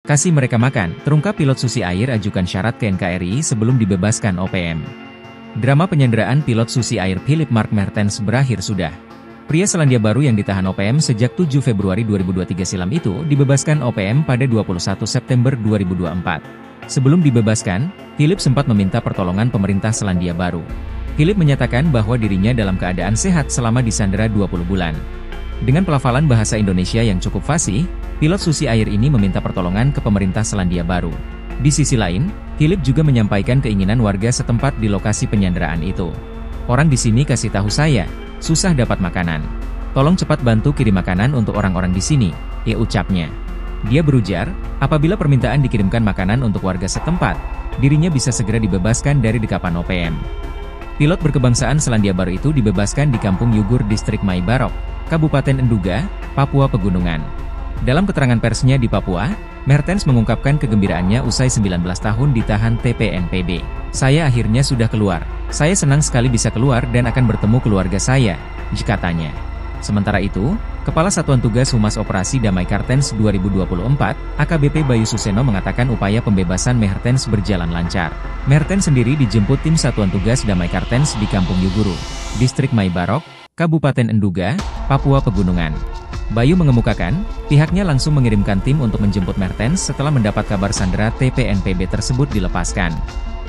Kasih mereka makan, terungkap pilot Susi Air ajukan syarat ke NKRI sebelum dibebaskan OPM. Drama penyanderaan pilot Susi Air Philip Mark Mertens berakhir sudah. Pria Selandia Baru yang ditahan OPM sejak 7 Februari 2023 silam itu dibebaskan OPM pada 21 September 2024. Sebelum dibebaskan, Philip sempat meminta pertolongan pemerintah Selandia Baru. Philip menyatakan bahwa dirinya dalam keadaan sehat selama disandera 20 bulan. Dengan pelafalan bahasa Indonesia yang cukup fasih, pilot Susi Air ini meminta pertolongan ke pemerintah Selandia Baru. Di sisi lain, Philip juga menyampaikan keinginan warga setempat di lokasi penyanderaan itu. "Orang di sini kasih tahu saya, susah dapat makanan. Tolong cepat bantu kirim makanan untuk orang-orang di sini," ucapnya. Dia berujar, apabila permintaan dikirimkan makanan untuk warga setempat, dirinya bisa segera dibebaskan dari dekapan OPM. Pilot berkebangsaan Selandia Baru itu dibebaskan di Kampung Yugur Distrik Mai Barok, Kabupaten Enduga, Papua Pegunungan. Dalam keterangan persnya di Papua, Mertens mengungkapkan kegembiraannya usai 19 tahun ditahan TPNPB. "Saya akhirnya sudah keluar. Saya senang sekali bisa keluar dan akan bertemu keluarga saya," katanya. Sementara itu, Kepala Satuan Tugas Humas Operasi Damai Kartens 2024, AKBP Bayu Suseno mengatakan upaya pembebasan Mertens berjalan lancar. Mertens sendiri dijemput tim Satuan Tugas Damai Kartens di Kampung Yuguru, Distrik Mai Barok, Kabupaten Enduga, Papua Pegunungan. Bayu mengemukakan, pihaknya langsung mengirimkan tim untuk menjemput Mertens setelah mendapat kabar sandera TPNPB tersebut dilepaskan.